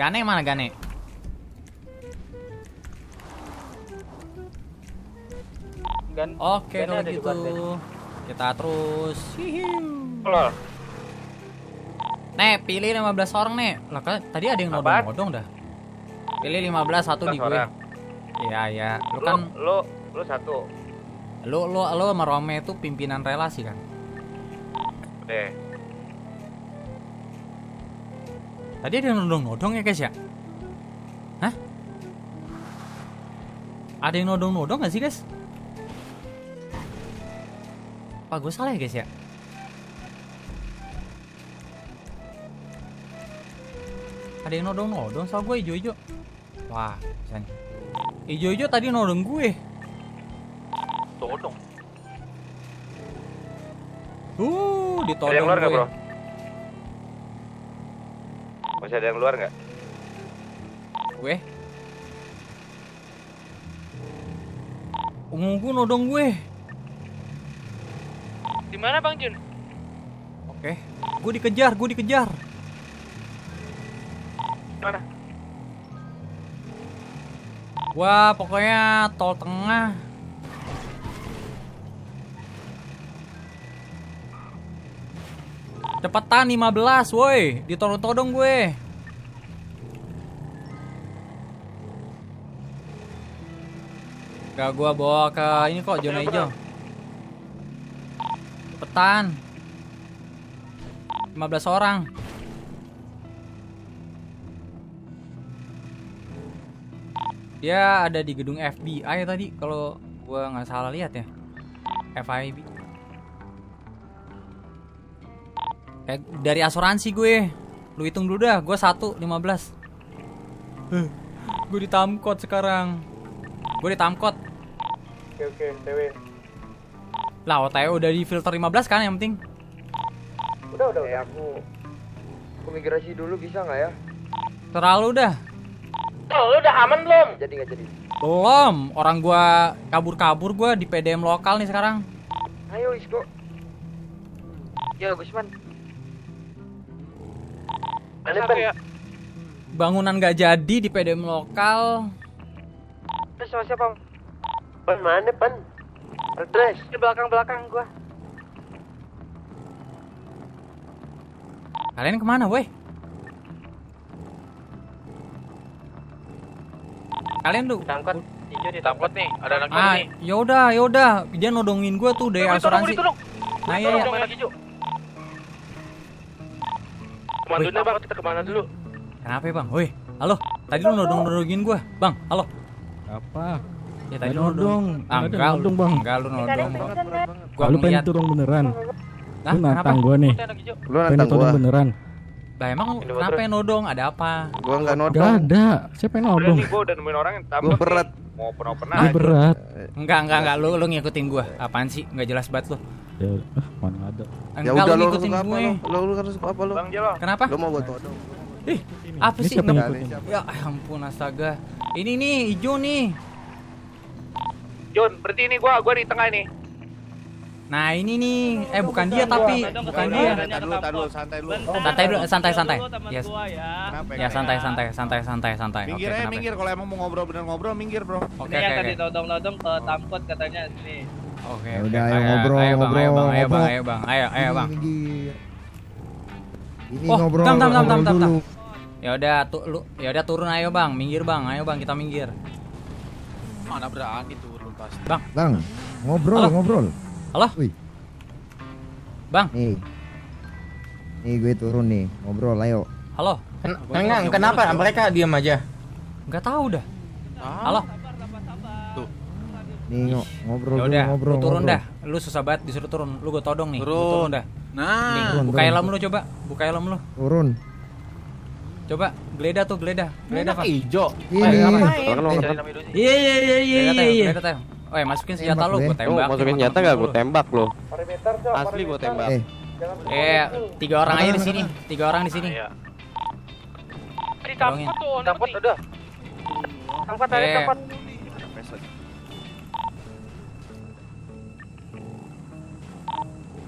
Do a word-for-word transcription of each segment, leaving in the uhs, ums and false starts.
Gane mana Gane? Gan Oke Gane kalau ada di gitu Banden. kita terus. Halo. Nek, pilih lima belas orang, Nek. Lah kan tadi ada yang Apaan? nodong-nodong dah. Pilih lima belas satu di gue. orang. Iya, ya. Lu Lu, kan lu, lu satu. lu lu lu sama Rome itu pimpinan relasi kan. Oke. Tadi ada yang nodong-nodong ya, guys ya? Hah? Ada yang nodong-nodong gak sih, guys? Apa gue salah ya, guys ya? Ada yang nodong-nodong soal gue ijo-ijo. Wah, bisa nih. Ijo-ijo tadi nodong gue. Todong. Uh, ditodong Ada yang luar gue. nggak, bro? Masih ada yang luar nggak? Gue. Ungu gue nodong gue. Di mana Bang Jun? Oke, gue dikejar, gue dikejar. Mana? Wah, pokoknya tol tengah. Cepetan lima belas, woi. Ditodong-todong gue. Gak gua bawa ke ini kok zona hijau. Cepetan. lima belas orang. Dia ada di gedung F B I tadi kalau gua nggak salah lihat ya. F I B. Eh, dari asuransi gue. Lu hitung dulu dah, gue satu lima belas. Huh, gue ditamkot sekarang. Gue ditamkot. Oke oke, T W. Lah, O T W udah di filter lima belas kan yang penting. Udah udah. Eh, aku aku migrasi dulu bisa nggak ya? Terlalu dah. Oh, lu udah aman belum? Jadi nggak jadi. Belum, orang gua kabur-kabur gua di P D M lokal nih sekarang. Ayo Isko. Ya Gusman. Ada ya? Bangunan gak jadi di P D M lokal. Terus sama siapa? Pan mana pan? Address di belakang-belakang gua. Kalian kemana, weh? Kalian tuh Tangkot. Hijau ditangkot nih. Ada anak ah, nih. yaudah, yaudah. Dia nodongin gua tuh dari asuransi. Nah, iya, iya. Komandonya Bang, kita kemana dulu? Kenapa ya, Bang? Woi, halo. Tadi lu nodong-nodongin gua. Bang, halo. Apa? Ya tadi Nggak lu nodong. Ah, Nggak ada enggak, nodong, Bang. Enggak lu nodong. Gua Lu pengen ngeliat. turun beneran? Nah, Lu kenapa? nantang gua nih. Lu Pengen nantang turun gua. beneran? Lah emang kenapa yang nodong? Ada apa? Gua enggak Gak nodong. ada. Siapa yang Udah nodong? nih, gua udah nemuin orang yang Gua tambah. berat. Mau open-open Ini aja. berat. Enggak, enggak, enggak. Lu lu ngikutin gua. Apaan sih? Enggak jelas banget lu. Ya, ah, mana ada. Ya Enggak, udah lu lu ngikutin suka apa gue. lu? Lu lu harus suka apa lu? Bang Jalo. Kenapa? Lu mau gua todong. Ih, apa Ini sih? siapa yang Nge- ngikutin? Ya ampun astaga. Ini nih hijau nih. Jun, berarti ini gua gua di tengah ini. Nah, ini nih. Eh, bukan dia tapi bukan dia. Tar dulu, tar dulu, santai lu. Santai dulu, santai, santai. Yes. Kenapa? Ya santai, santai, santai, santai, santai. Oke, Minggir aja, kenapa? minggir. Kalau emang mau ngobrol bener ngobrol, minggir, bro. Oke, Ini yang oke, tadi oke. nodong-nodong ke Tamkot katanya sini. Oke, Ya oke. udah, ayo ngobrol, ayo bang, ayo bang, ayo bang, ngobrol. ayo bang, ayo, ayo bang. Minggir. Ini Oh, ngobrol, tam, tam, tam, ngobrol tam, tam, dulu. Ya udah, tuh lu, ya udah turun ayo bang, minggir bang, ayo bang, kita minggir. Mana berani turun pasti. Bang, ngobrol, Halo. ngobrol. Halo, Wih, bang, nih. Nih gue turun nih, ngobrol, ayo. halo. Enggak, kenapa mereka diam aja? Nggak tahu dah. Halo. Nih ngo- ngobrol Ya dulu, udah, ngobrol. lu turun ngobrol. dah. Lu susah banget disuruh turun. Lu gue todong nih. Lu Turun. turun dah. Nah, Nih, turun, buka turun. helm lu coba. Buka helm lu. Turun. Coba geledah tuh, geledah. Geledah, Pak. Hijau. Ini. Ayo, apa? Iya iya iya iya Geledah, Teo. iya. Geledah, Teo. Oh, ya, masukin senjata Tembak, lu, deh. gue tembak. masukin senjata enggak gua tembak lo. Perimeter, Cok. Asli gua tembak. Eh, Eh, tiga orang aja di sini. Tiga orang di sini. Di Tolongin. Tamkot tuh, Tamkot udah. Tamkot ada Eh. Tamkot.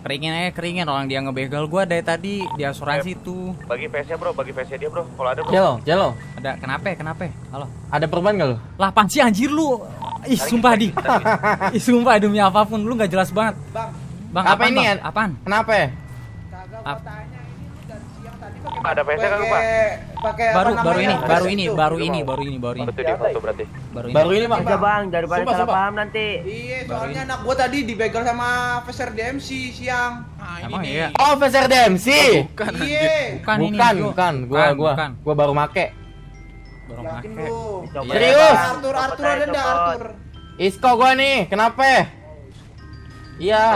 Keringin aja, keringin. Orang dia ngebegal gua dari tadi di asuransi itu. Bagi P S-nya bro, bagi P S-nya dia bro. Kalau ada bro. Jalo, Jalo. Ada kenapa? Kenapa? Halo. Ada perban gak lu? Lah apaan sih anjir lu? Ih sumpah di. Ih sumpah demi apapun lu nggak jelas banget. Bang, Bang, Apa apaan, ini, Bang? An? Apaan? Kenapa? kagak Ap- gua tanya ini lu dari siang tadi pakai Ada P S-nya kan lupa. pakai apa Baru namanya? baru ini, P S baru ini, itu. baru ini, baru ini, baru ini. Itu dia foto berarti. Baru ini. Baru ini bang. Iya, bang, daripada Sumpah, salah sumpah. paham nanti. Iya, Baru soalnya ini. anak gua tadi dibegal sama Officer D M C siang. Emang iya? Oh, Officer D M C. Bukan Iya. Bukan ini. Bukan, Jo. bukan. Gua Bukan, gua bukan. gua baru make. Baru Yakin make. lu? Coba. Serius? Arthur, Arthur ada enggak Arthur? Isko gua nih. Kenapa? Iya.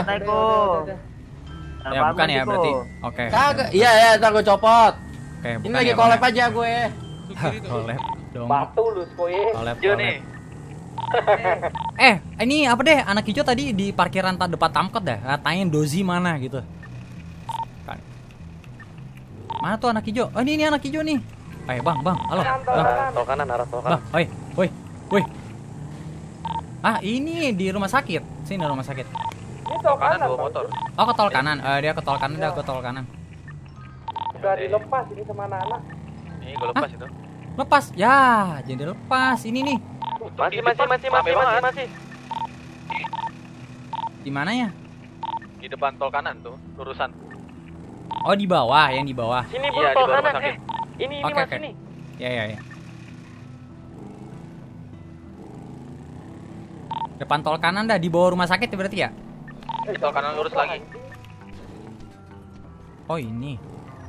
Ya bukan ya berarti. Oke. Kagak. Iya ya, ntar gua copot. Oke, Ini bukan lagi ya, collab bukan. aja gue. Collab dong. Batu lu skoye. Collab. Jo collab. nih. Eh, ini apa deh? Anak hijau tadi di parkiran ta- depan Tamkot dah. Katanya Dozi mana gitu. Kan. Mana tuh anak hijau? Oh, ini ini anak hijau nih. Eh, Bang, Bang. Halo. Bang. Arah tol kanan, arah tol Bang, kanan. woi, woi, woi. Ah, ini di rumah sakit. Sini rumah sakit. Tol kanan dua motor. Oh, ke tol kanan. Eh, dia ke tol kanan, dia ke tol kanan. Udah dilepas ini sama anak-anak. Ini gue lepas itu. Lepas. Ya, jadi lepas. Ini nih. Masih masih masih masih masih masih. Di mana ya? Di depan tol kanan tuh, lurusan. Oh, di bawah, yang di bawah. Sini Iya, bro di tol bawah kanan. rumah sakit. Eh, ini ini Oke, mas oke. ini. Ya, ya, ya. Depan tol kanan dah, di bawah rumah sakit ya berarti ya? Di tol kanan lurus lagi. Oh, ini.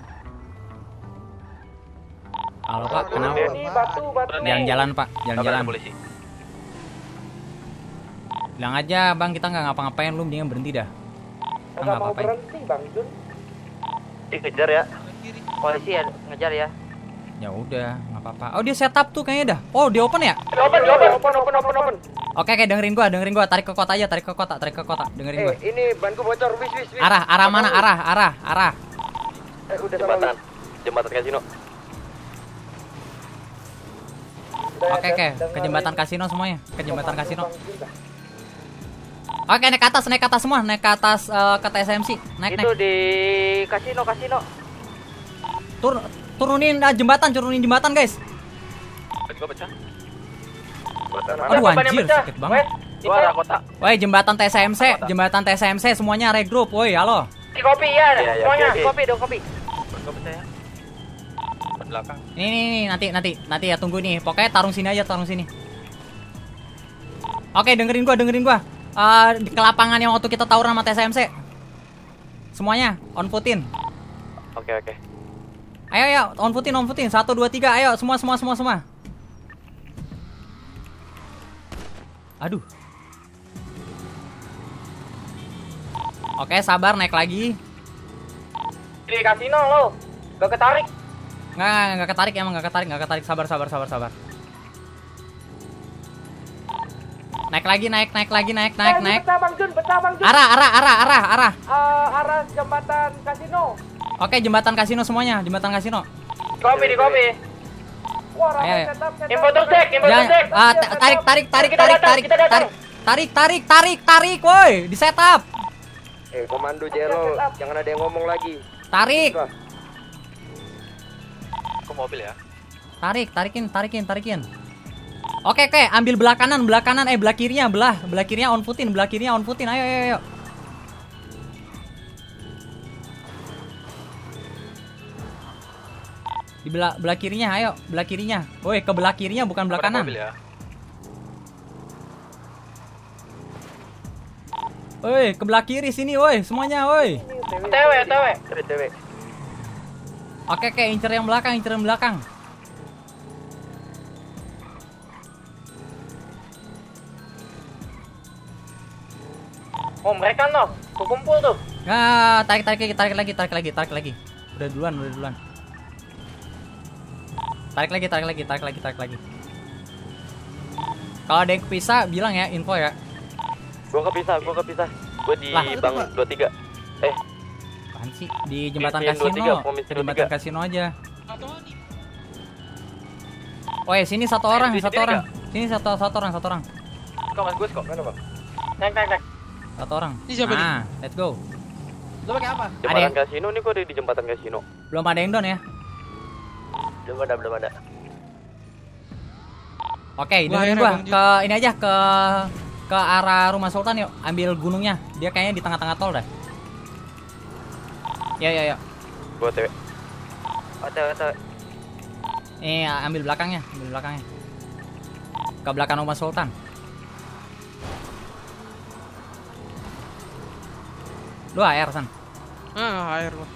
Halo, Pak. Turun Kenapa? deh. Ini batu batu. Jalan-jalan, Pak. Jalan-jalan. Kabarin polisi. Bilang aja, Bang, kita nggak ngapa-ngapain, lu mendingan berhenti dah. Kita nggak apa-apain. Bang Jun. Dikejar ya. Polisi ya ngejar ya. Ya udah, nggak apa-apa. Oh, dia setup tuh kayaknya dah. Oh, dia open ya? Open open open open open open. Oke, oke, dengerin gua, dengerin gua. Tarik ke kota aja, tarik ke kota, tarik ke kota. Dengerin gua. Eh, ini banku bocor wis wis wis. Arah, arah mana? Arah, arah, arah. Eh, udah jembatan. Jembatan kasino. Oke, oke, ke jembatan kasino semuanya. Ke jembatan kasino. Oke, naik ke atas, naik ke atas semua, naik ke atas eh, ke T S M C. Naik, Itu naik. di kasino kasino. Tur turunin ah, jembatan, turunin jembatan, guys. Tadi gua pecah. Aduh, anjir, sakit banget. Itu arah kota. Woi, jembatan T S M C, jembatan T S M C semuanya regroup. Woi, halo. Di kopi ya, Iya, iya, semuanya oke, oke. kopi dong kopi. Gua percaya. Belakang. Ini, ini, ini, nanti, nanti, nanti ya tunggu nih. Pokoknya tarung sini aja, tarung sini. Oke, dengerin gua, dengerin gua. Eh, di ke lapangan yang waktu kita tawuran sama T S M C. Semuanya on footin. Oke oke. Ayo, ayo, on footin, on footin. Satu, dua, tiga. Ayo, semua, semua, semua, semua. Aduh. Oke, sabar, naik lagi. Di kasino lo. Gak ketarik. Nggak, nggak, nggak ketarik emang, nggak ketarik, nggak ketarik. Sabar, sabar, sabar, sabar. Naik lagi, naik, naik lagi, naik, naik, naik. Pecah Bang Jun, pecah Bang Jun. Arah, arah, arah, arah, arah. Eh, arah jembatan kasino. Oke, jembatan kasino semuanya, jembatan kasino. Kopi di kopi. Wah, Ayo, ayo. Info terus dek, info Jangan, terus dek. ah, ta- tarik, tarik, tarik, Kita tarik, datang, tarik, kita datang. tarik, tarik, tarik, tarik, tarik, woi, di setup. Eh, komando Jelo, jangan ada yang ngomong lagi. Tarik, Ke mobil ya. tarik, tarikin, tarikin, tarikin. Oke, oke, ambil belah kanan, belah kanan, eh belah kirinya, belah, belah kirinya on footin, belah kirinya on footin. Ayo, ayo, ayo. Di belah belah kirinya, ayo, belah kirinya. Woi, ke belah kirinya bukan belah Ke kanan. mobil ya. Woi, ke belah kiri sini, woi, semuanya, woi. T W, T W. T W. Oke, oke, incer yang belakang, incer yang belakang. Oh, mereka no. Kumpul tuh. Nah, tarik, tarik lagi, tarik lagi, tarik lagi, tarik lagi. Udah duluan, udah duluan. Tarik lagi, tarik lagi, tarik lagi, tarik lagi. Kalau ada yang kepisah, bilang ya, info ya. Gua kepisah, gua kepisah. Gua di Lah. Bang dua tiga. Eh, Apaan sih? Di jembatan Komisi dua puluh tiga, kasino. Komisi Ke dua puluh jembatan tiga. kasino aja. Oh ya, sini satu orang, di satu sini orang. Sini satu satu orang, satu orang. Kok mas gue kok? Mana bang? naik naik naik. Satu orang. Ini siapa nih? Nah, let's go. Lu pakai apa? Ada Jembatan yang- kasino nih kok ada di jembatan kasino. Belum ada yang down ya? Belum ada, belum ada. Oke, Gua dengerin air, gua Bang Jun. ke ini aja ke ke arah rumah Sultan yuk, ambil gunungnya. Dia kayaknya di tengah-tengah tol dah. Ya ya ya. Gua T W. O T W, O T W. Ini ambil belakangnya, ambil belakangnya. Ke belakang rumah Sultan. Lu air san. Ah, air loh.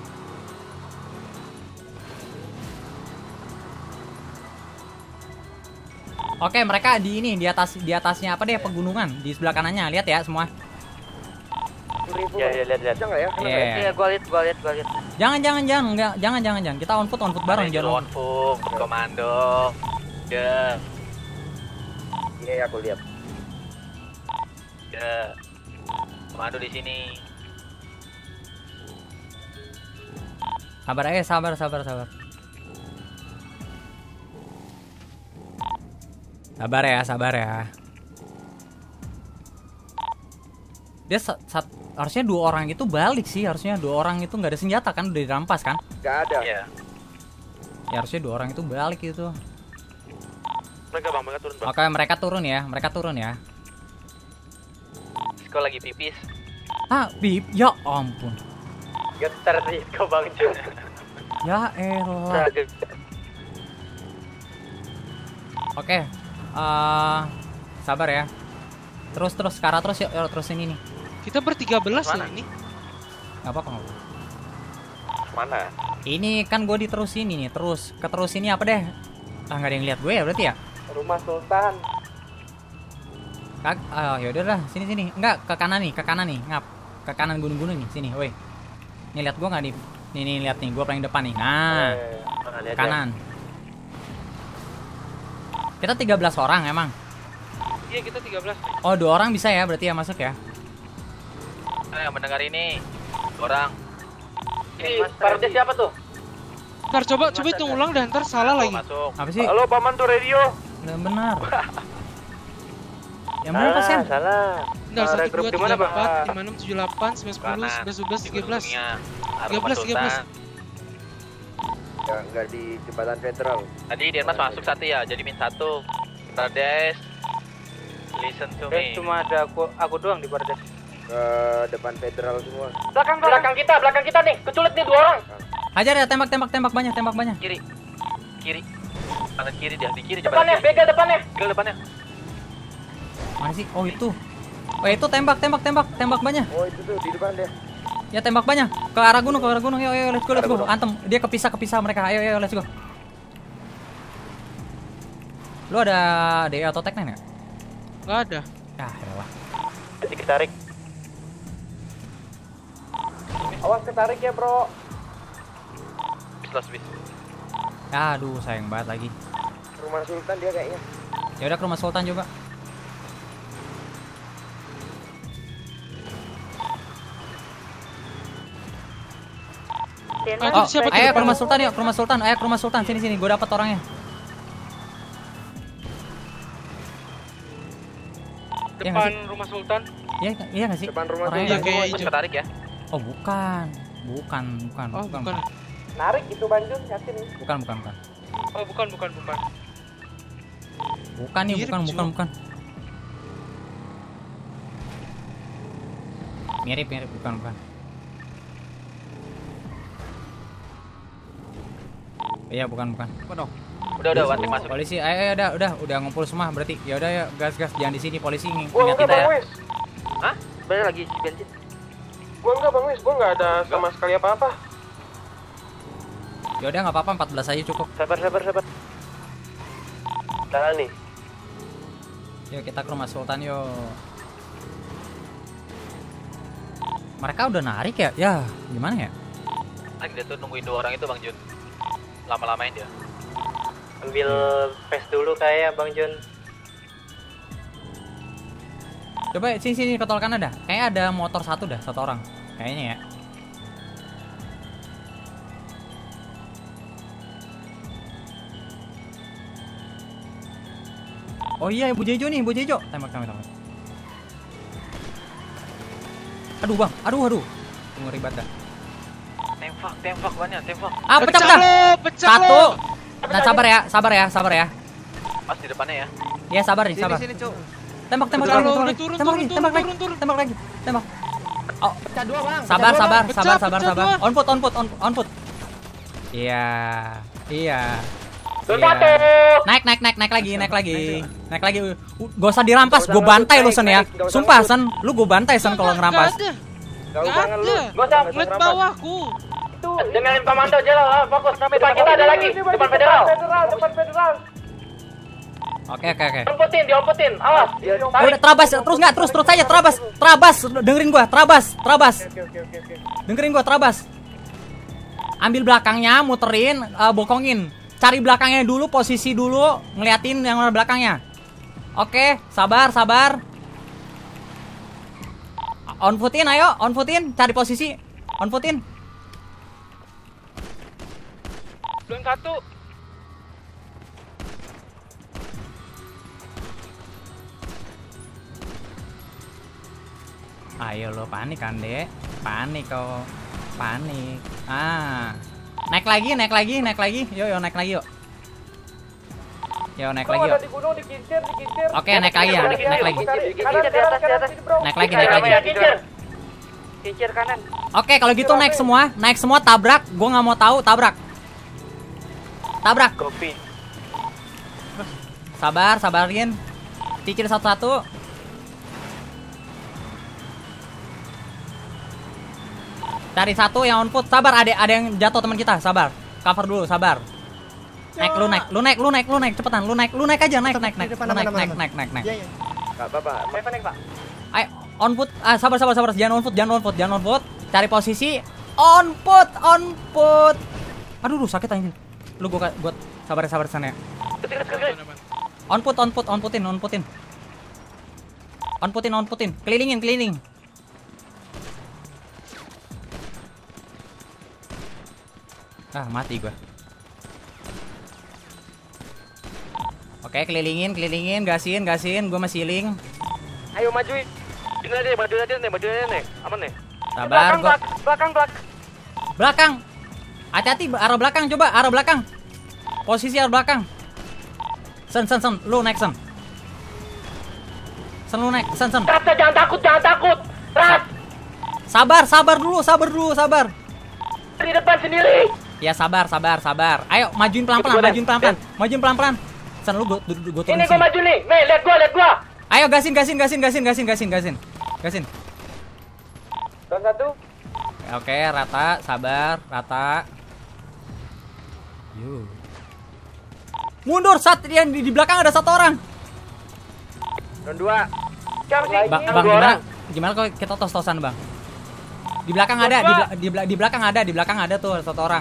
Oke, mereka di ini di atas di atasnya apa deh pegunungan di sebelah kanannya. Lihat ya semua. Ya, ya, lihat, lihat. Jangan ya. Iya. Iya, gua lihat, gua lihat, gua lihat. Jangan jangan jangan enggak jangan jangan jangan. Kita on foot on foot bareng Ada jangan. on foot, komando. Ya, Iya, aku lihat. ya. Komando di sini. Sabar eh sabar sabar sabar. Sabar ya, sabar ya. Dia sat, sat- harusnya dua orang itu balik sih, harusnya dua orang itu nggak ada senjata kan, udah dirampas kan? Gak ada. Iya. Ya harusnya dua orang itu balik itu. Mereka bang, mereka turun bang. Oke, mereka turun ya, mereka turun ya. Isko lagi pipis. Ah, bib, ya ampun. Getar sih kau bang Jun. Ya elah. Oke, eh sabar ya. Terus terus ke arah terus yuk, yuk terus ini nih. Kita bertiga belas Mana? loh ini. Gak apa-apa nggak apa-apa. Mana? Ini kan gue diterusin ini, terus keterus ini apa deh? Ah nggak ada yang lihat gue ya berarti ya? Rumah Sultan. Kag, oh yaudah lah, sini sini. Enggak, ke kanan nih, ke kanan nih, ngap. Ke kanan gunung-gunung nih, sini, woi. Nih lihat gua nggak nih? Nih nih lihat nih, gua paling depan nih. Nah, Mana, lihat ya. kanan. Kita tiga belas orang emang. Iya, kita tiga belas. Oh, dua orang bisa ya berarti ya masuk ya. Nah, yang mendengar ini orang. Ini partai siapa tuh? Ntar coba coba hitung ulang dan ntar salah lagi. Masuk. Apa sih? Halo paman tuh radio. Udah benar. Yang benar apa sih? Salah. Ntar Ada satu grup dua di tiga mana, Bang? empat lima enam tujuh delapan sembilan sepuluh Kanan. sebelas dua belas Di tiga belas. gunungnya. Arah tiga belas, Rumah tiga belas. Sultan. Ya, enggak di jembatan federal. Tadi Denmas masuk satu ya, jadi min satu. Rades, listen to me. Cuma ada aku aku doang di Bardes. Ke depan federal semua. Belakang belakang kita, belakang kita nih. Keculit nih dua orang. Hajar ya, tembak tembak tembak banyak, tembak banyak. Kiri, kiri, kanan kiri dia, di kiri Depannya, jembatan kiri. begal depannya. Begal depannya. Mana sih? Oh, itu. Oh, itu tembak tembak tembak tembak banyak. Oh itu tuh di depan deh. Ya tembak banyak. Ke arah gunung, ke arah gunung. Yuk, yuk, let's go, let's go. Antem. Dia kepisah kepisah mereka. Ayo, ayo, let's go. Lu ada D E atau Tech nine nggak? Nggak ada. Ah, elah. Jadi ketarik. Awas ketarik ya bro. Bis los bis. Aduh, sayang banget lagi. Rumah Sultan dia kayaknya. Ya udah ke rumah Sultan juga. Ah, Oh, itu siapa tuh? ayo ke rumah Sultan yuk, ke rumah Sultan. Ayo ke rumah Sultan, sini sini. Gue dapat orangnya. Iya nggak Depan sih? rumah Sultan. Iya, iya nggak sih? Depan rumah Orangnya Iya, nggak? kayak Terus hijau. ketarik ya. Oh, bukan. Bukan, bukan, Oh, bukan. bukan. Narik itu Banjun, yakin. Bukan, bukan, bukan. Oh, bukan, bukan, bukan. Bukan nih, Mirip, bukan, Ju. bukan, bukan. Mirip, mirip, bukan, bukan. Iya, bukan, bukan. Udah udah wanti masuk. Polisi, ayo, ayo, udah, udah, udah ngumpul semua berarti. Ya udah ya, gas, gas, jangan di sini polisi ng- Gua ingat enggak kita bang ya. Wis. Hah? Bener lagi bensin. Gua enggak bang Wis, gua enggak ada sama sekali apa-apa. Ya udah nggak apa-apa, empat belas aja cukup. Sabar sabar sabar. Jalan nih. Yuk kita ke rumah Sultan yuk. Mereka udah narik ya? Ya, gimana ya? Lagi dia tuh nungguin dua orang itu Bang Jun. Lama-lamain dia. Ambil pes dulu kayak Bang Jun. Coba sini sini ke tol kanan dah. Kayaknya ada motor satu dah, satu orang. Kayaknya ya. Oh iya, Bu Jejo nih, Bu Jejo. Tembak, tembak, tembak. Aduh bang, aduh, aduh. Tunggu ribet dah. Tembak, tembak banyak, tembak. Ah, pecah pecah. lo, pecah Satu. lo. Dan sabar ya, sabar ya, sabar ya. Mas di depannya ya. Ya sabar nih, sabar. Sini, Cuk. Tembak, tembak Udah, lagi, lo, tembak udah lagi, turun, tembak turun, lagi, turun, tembak lagi, turun, turun. tembak lagi, tembak. Oh, Pecah dua, Bang. sabar, Pecah dua, sabar, Bang. sabar, Pecah, sabar, pecah sabar. dua. On foot, on foot, on, on foot. Iya, iya. Tuh Iya. satu. Naik, naik, naik, naik lagi, naik lagi, naik lagi. Uh, Gak usah dirampas, gue bantai lu Sen ya. Sumpah Sen, lu gue bantai Sen kalau ngerampas. Gak ada. Gak Gak usah ada. ngeluh. Gak usah. Ngeliat bawahku. Dengerin komando jelas, ah, fokus. Depan kita ada lagi. Depan federal. Depan federal. Oke, oke, oke. Omputin, diomputin. Awas. Udah terabas, terus nggak, terus terus aja terabas, terabas, dengerin gua, terabas, terabas, dengerin gua, terabas. Ambil belakangnya, muterin, eh, bokongin, cari belakangnya dulu, posisi dulu, ngeliatin yang mana belakangnya. Oke, sabar, sabar. On footin, ayo, on footin, cari posisi, on footin. Belum satu. Ayo lo panik kan dek, panik kau, panik. Ah, naik lagi, naik lagi, naik lagi, yo yo naik lagi yuk. Yo naik lagi yuk. Di gunung dikincir, dikincir. Oke naik lagi ya, naik lagi, Kanan, Di atas, di atas. naik lagi, naik lagi. Kincir. Kincir kanan. Oke kalau gitu naik semua, naik semua tabrak. Gua nggak mau tahu tabrak. Tabrak. Kopi. Sabar, sabarin. Cicil satu-satu. Cari satu yang on foot. Sabar, ada ada yang jatuh teman kita. Sabar. Cover dulu, sabar. Naik, lu naik, lu naik, lu naik, lu naik, cepetan, lu naik, lu naik aja, naik, naik, naik, lu naik, naik, naik, naik, naik. Gak apa-apa. Siapa nih, Pak? Ayo, on foot. Ah, sabar, sabar, sabar. Jangan on foot, jangan on foot, jangan on foot. Cari posisi. On foot, on foot. Aduh, duh, sakit anjing. Lu gua gua sabar, sabar sana ya. On foot, on foot, on footin, on footin. On footin, on footin. Kelilingin, keliling. Ah, mati gua. Oke, kelilingin, kelilingin, gasin, gasin. Gua masih healing. Ayo majuin. Ini aja, maju aja nih, maju aja nih. Aman nih. Sabar, Belakang, gua. belakang, belakang, belakang. Belakang. Hati-hati arah belakang, coba arah belakang. Posisi arah belakang. Sen, sen, sen, lu naik sen. Sen lu naik, sen, sen. Rasa jangan takut, jangan takut. Ras, Sabar, sabar dulu, sabar dulu, sabar. di depan sendiri. Ya sabar, sabar, sabar. Ayo majuin pelan-pelan, majuin pelan-pelan, majuin pelan-pelan. Sen lu gua, gua turun Ini sini. gua maju nih. Nih, lihat gua, lihat gua. Ayo gasin, gasin, gasin, gasin, gasin, gasin, gasin, gasin. Dan satu. Oke, rata, sabar, rata. Yuk. Mundur, saat yang di, di belakang ada satu orang. Dan dua. Siapa sih? Bang, Yang bang dua gimana? orang. Gimana kalau kita tos-tosan, Bang? Di belakang ada, di, bela- di, bela- di belakang ada, di belakang ada tuh satu orang.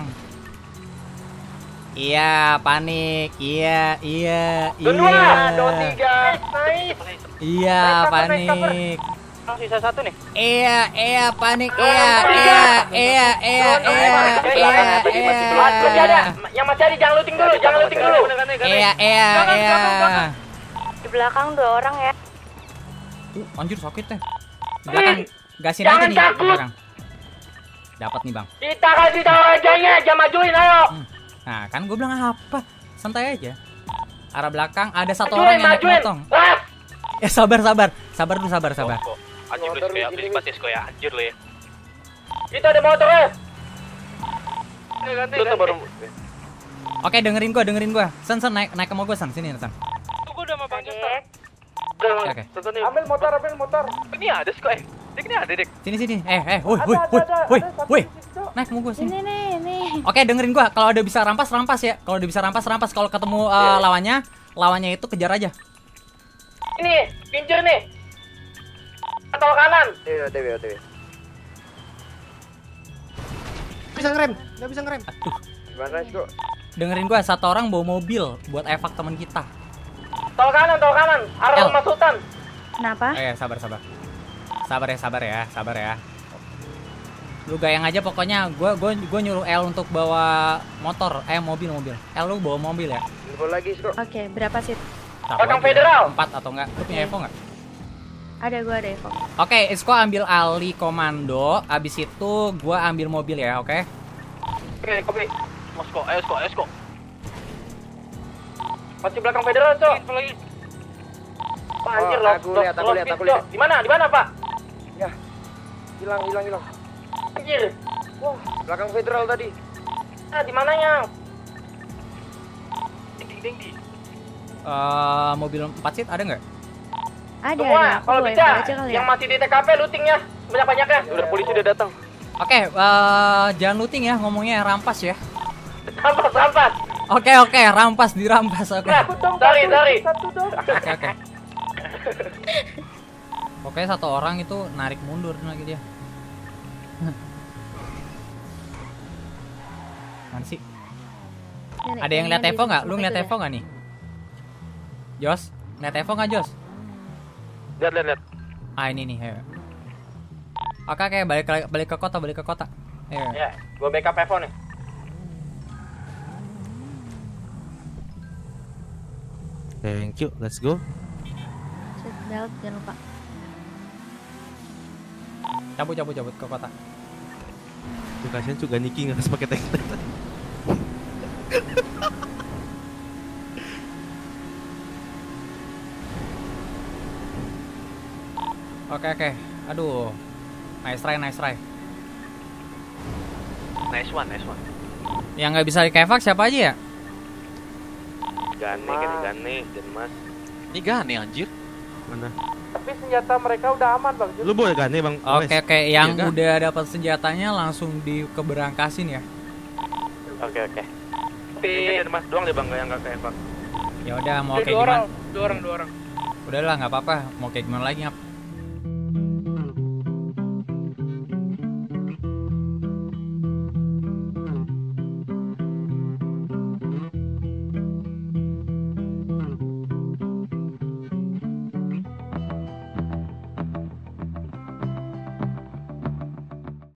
Iya, panik. Iya, iya, iya. Dua, dua, tiga. Nice. Iya, Naik cover, naik panik. Oh, sisa satu nih. Iya, iya, panik. Dua, Iya, tiga. iya, iya, iya, Dua, iya, tiga. iya, Masih ada. iya. Yang masih ada jangan looting dulu, jangan looting dulu. Iya, iya, Belakang, iya. belakang, belakang. Di belakang dua orang ya. Uh, anjir sakit teh. Di belakang gasin aja Jangan nih. di takut. belakang. Dapat nih, Bang. Kita kasih tahu rajanya, jangan majuin, ayo. Hmm. Nah, kan gue bilang apa? Santai aja. Arah belakang ada satu Majuin, orang yang naik majuin. motong. Ras. Ya sabar, sabar. Sabar dulu, sabar, sabar. Kok, anjir lu kayak habis pasti ya, anjir lu ya. Kita ada motor ya. Lu tuh baru. Oke, dengerin gua, dengerin gua. Sen, sen naik naik ke mau gua, Sen. Sini, Sen. Tunggu udah sama Bang Justar. Oke, oke. Satu nih. Ambil motor, ambil motor. Ini ada sih kok, eh. Dik, ini ada, Dik. Sini, sini. Eh, eh, woi, Ada, woi, ada, woi, ada, woi, ada satu woi. di situ. Naik mau gua sini. Ini nih, nih. Oke, dengerin gua. Kalau udah bisa rampas, rampas ya. Kalau udah bisa rampas, rampas. Kalau ketemu uh, lawannya, lawannya itu kejar aja. Ini, kincir nih. Atau kanan. Dewi, Dewi, Dewi. Bisa ngerem, nggak bisa ngerem. Aduh. Gimana sih kok? Dengerin gua, satu orang bawa mobil buat evak teman kita. Tol kanan, tol kanan. Arah El. rumah Sultan. Kenapa? Eh, sabar, sabar. Sabar ya, sabar ya, sabar ya. Lu gayang aja pokoknya. Gua gua gua nyuruh L untuk bawa motor, eh mobil, mobil. L lu bawa mobil ya. Info lagi sih kok. Oke, berapa sih? Tahu Belakang aja. federal. Empat atau enggak? Lu punya Evo enggak? Ada gue ada Evo. Oke, Isko ambil alih komando. Abis itu gua ambil mobil ya, oke? Oke, kopi. Mosko, ayo Sko, ayo Sko. Masih belakang federal, Cok. Info lagi. Pak, anjir, Oh, loh. aku lihat, aku lihat, aku lihat. Di mana? Di mana, Pak? Ya. Hilang, hilang, hilang. Anjir. Wah, belakang federal tadi. Ah, di mananya? Ding ding ding di. Eh, mobil empat seat ada nggak? Ada Semua, ada. Aku kalau bawa bisa. Evo aja kali ya. Yang masih di T K P lootingnya. Banyak-banyaknya. Udah polisi udah datang. Oke, eh, jangan looting ya, ngomongnya rampas ya. Rampas, rampas. Oke oke, rampas dirampas, oke. Nah, sorry, sorry. Satu dong. Oke oke. Oke, satu orang itu narik mundur lagi dia. Mana sih? Nenek, Ada yang lihat neneknya Evo di nggak? Lu sebelah ngeliat itu Evo nggak nih? Jos, lihat Evo nggak Jos? Lihat, lihat, lihat. Ah ini nih, ayo. Oke oke, balik ke- balik ke kota, balik ke kota. Ayo. Ya, gua backup Evo nih. Thank you, let's go. dah. Set belt jangan lupa. Cabut cabut cabut ke kota. Tuh kasihan juga Niki nggak harus pakai tank. Oke oke. Aduh. Nice try, nice try. Nice one, nice one. Yang nggak bisa di kevak siapa aja ya? Gane, gane, gane, dan mas. Ini gane anjir. Mana? Tapi senjata mereka udah aman, Bang. Lu boleh gane bang? Oke oke, yang Iya, kan? udah dapat senjatanya langsung dikeberangkasin ya. Oke, oke. Tapi dan mas doang deh bang, yang nggak kayak bang. Ya udah mau Dua kayak orang, gimana? dua orang, dua orang. Udahlah nggak apa-apa, mau kayak gimana lagi ngap.